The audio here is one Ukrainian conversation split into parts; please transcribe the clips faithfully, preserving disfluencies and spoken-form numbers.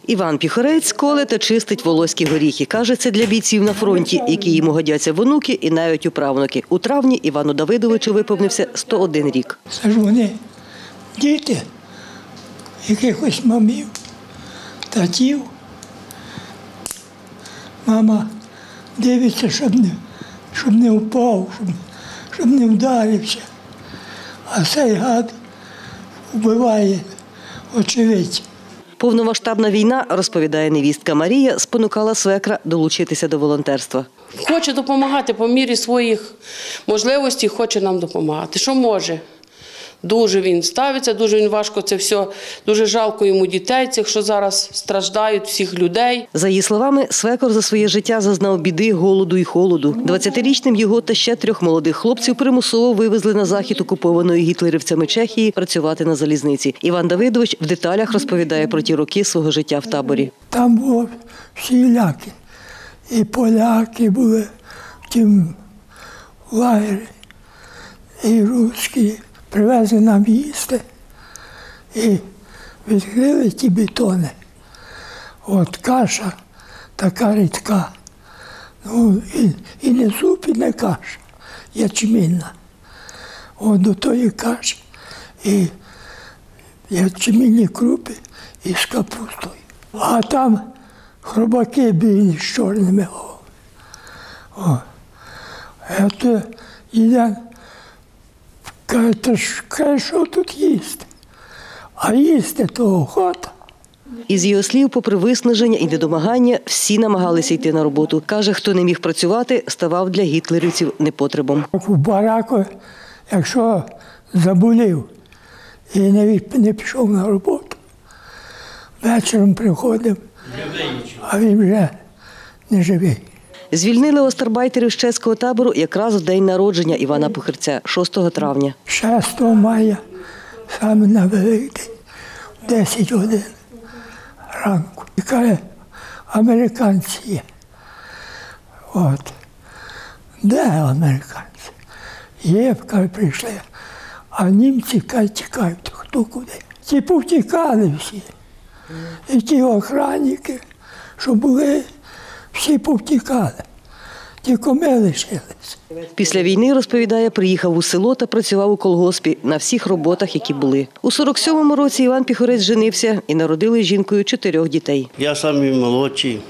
Іван Піхорець коле та чистить волоські горіхи. Каже, це для бійців на фронті, які йому годяться в онуки і навіть у правнуки. У травні Івану Давидовичу виповнився сто один рік. Це ж вони діти якихось мамів, татів. Мама дивиться, щоб не, щоб не впав, щоб, щоб не вдарився. А цей гад вбиває очевидців. Повномасштабна війна, розповідає невістка Марія, спонукала свекра долучитися до волонтерства. Хоче допомагати по мірі своїх можливостей, хоче нам допомагати. Що може? Дуже він ставиться, дуже він важко це все, дуже жалко йому дітей цих, що зараз страждають, всіх людей. За її словами, свекор за своє життя зазнав біди, голоду і холоду. двадцятирічним його та ще трьох молодих хлопців примусово вивезли на захід окупованої гітлерівцями Чехії працювати на залізниці. Іван Давидович в деталях розповідає про ті роки свого життя в таборі. Там було всілякі. І поляки були в тім лагері, і русські. Привезли нам їсти і відкрили ті бетони. От каша така рідка. Ну, і, і не суп, і не каша, ячмінна. От до тої каші і ячмінні крупи із капустою. А там хробаки білі з чорними головами. От їдемо. Каже, що тут їсти? А їсти то охота. Із його слів, попри виснаження і недомагання, всі намагалися йти на роботу. Каже, хто не міг працювати, ставав для гітлерівців непотребом. У бараку, якщо заболів і не, не пішов на роботу, вечором приходив, а він вже не живий. Звільнили остарбайтерів з чеського табору якраз в день народження Івана Піхорця, шостого травня. шостого мая, саме на Великдень, в десять годин ранку. І каже, американці є. От. Де американці? Є, каже, прийшли. А німці, каже, тікають, хто куди. Ті повтікали всі. І ті охранники, що були, всі повтікали, тільки ми лишились. Після війни, розповідає, приїхав у село та працював у колгоспі на всіх роботах, які були. У сорок сьомому році Іван Піхорець женився і народили з жінкою чотирьох дітей. Я самий молодший,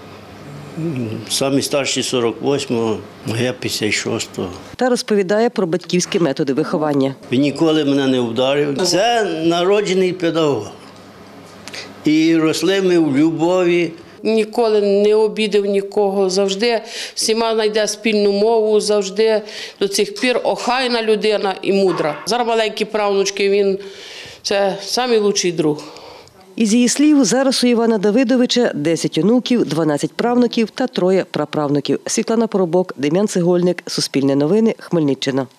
самий старший сорок восьмого, а я п'ятдесят шостого. Та розповідає про батьківські методи виховання. Він ніколи мене не вдарив. Це народжений педагог. І росли ми в любові. Ніколи не обідав нікого, завжди всіма знайде спільну мову, завжди до цих пір охайна людина і мудра. Зараз маленькі правнучки, він – це найкращий друг. Із її слів, зараз у Івана Давидовича десять онуків, дванадцять правнуків та троє праправнуків. Світлана Поробок, Дем'ян Цегольник, Суспільне новини, Хмельниччина.